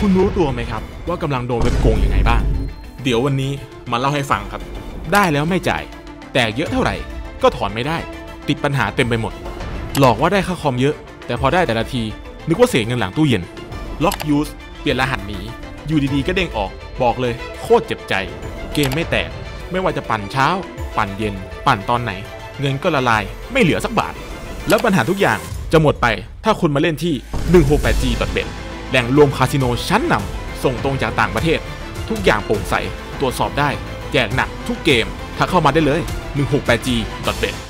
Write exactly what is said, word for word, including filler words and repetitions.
คุณรู้ตัวไหมครับว่ากำลังโดนเว็บโกงยังไงบ้างเดี๋ยววันนี้มาเล่าให้ฟังครับได้แล้วไม่จ่ายแตกเยอะเท่าไหร่ก็ถอนไม่ได้ติดปัญหาเต็มไปหมดหลอกว่าได้ค่าคอมเยอะแต่พอได้แต่ละทีนึกว่าเสียเงินหลังตู้เย็นล็อกยูสเปลี่ยนรหัสหนีอยู่ดีๆก็เด้งออกบอกเลยโคตรเจ็บใจเกมไม่แตกไม่ว่าจะปั่นเช้าปั่นเย็นปั่นตอนไหนเงินก็ละลายไม่เหลือสักบาทแล้วปัญหาทุกอย่างจะหมดไปถ้าคุณมาเล่นที่ หนึ่งหกแปดจี ดอท เบ็ด แหล่งรวมคาสิโนชั้นนำส่งตรงจากต่างประเทศทุกอย่างโปร่งใสตรวจสอบได้แจกหนักทุกเกมถ้าเข้ามาได้เลย หนึ่งหกแปดจี ดอท เบ็ด